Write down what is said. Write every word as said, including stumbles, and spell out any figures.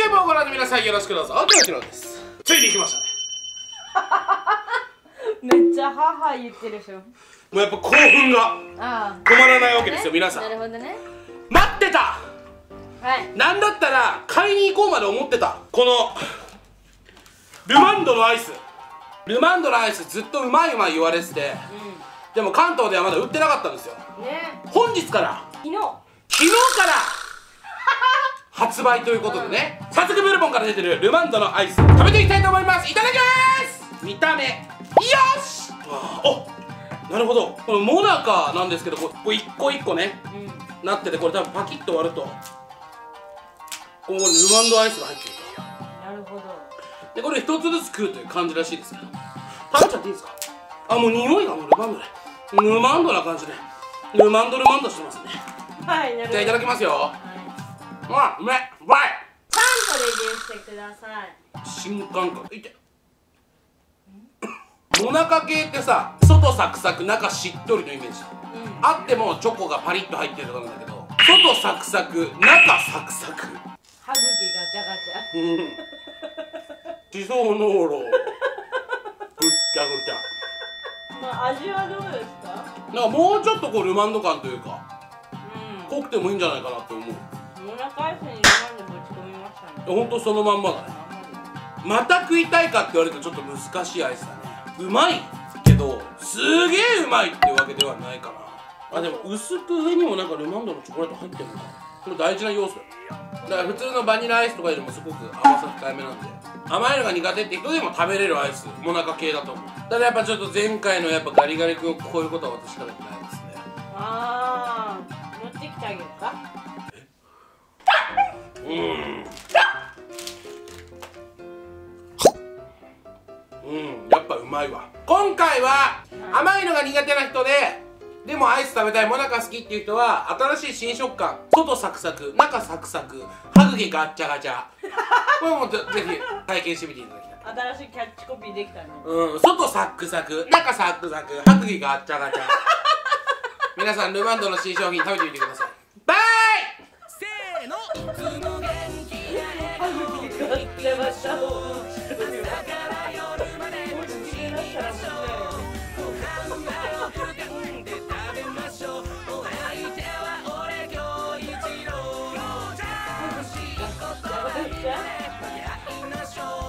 YouTube をご覧の皆さんよろしくどうぞ。おきろです。ついに来ましたね。 めっちゃ母言ってるでしょ。もうやっぱ興奮が止まらないわけですよ、皆さん。 なるほどね。 待ってた。 はい。 なんだったら買いに行こうまで思ってた。このルマンドのアイス。ルマンドのアイスずっとうまいうまい言われてて、うん、でも関東ではまだ売ってなかったんですよ。ね。本日から昨日昨日から発売ということでね、うん、早速ブルボンから出てるルマンドのアイス食べていきたいと思います。いただきます。見た目よし。お、なるほど。このモナカなんですけど、これ一個一個ね、うん、なってて、これ多分パキッと割るとここにルマンドアイスが入ってると。 なるほど。 でこれ一つずつ食うという感じらしいですけど、食べちゃっていいですか？あ、もう匂いがもうルマンドでルマンドな感じでルマンドルマンドしてますね。はい、なるほど。じゃあいただきますよ。はい、あ、うめえ、うまい。 ちゃんとレビューしてください。 新感覚。いてモナカ系ってさ、外サクサク中しっとりのイメージ、うん、あってもチョコがパリッと入ってるとかなんだけど、外サクサク中サクサク、 歯茎ガチャガチャ、うん、 地層濃炉ぐっちゃぐちゃ。まあ味はどうですか？ なんかもうちょっとこうルマンド感というか、うん、濃くてもいいんじゃないかなって思う。 モナカアイスにルマンドぶち込みましたね。 ほんとそのまんまだね。また食いたいかって言われるとちょっと難しいアイスだね。うまいけどすげえうまいっていうわけではないかな。あ、でも薄く上にもなんかルマンドのチョコレート入ってるのか。これ大事な要素だから普通のバニラアイスとかよりもすごく甘さ控えめなんで、甘いのが苦手って人でも食べれるアイス、モナカ系だと思う。ただやっぱちょっと前回のやっぱガリガリ君を超えることは私食べてないですね。ああ、持ってきてあげるか。 え、うんうん、やっぱうまいわ。今回は甘いのが苦手な人ででもアイス食べたい、モナカ好きっていう人は新しい新食感、外サクサク中サクサク、歯茎ガッチャガチャこれもぜひ体験してみていただきたい。 新しいキャッチコピーできたね。 うん、外サクサク中サクサク、歯茎ガッチャガチャ皆さんルマンドの新商品食べてみてください。バイ。せーの。歯茎ガッチャガチャ。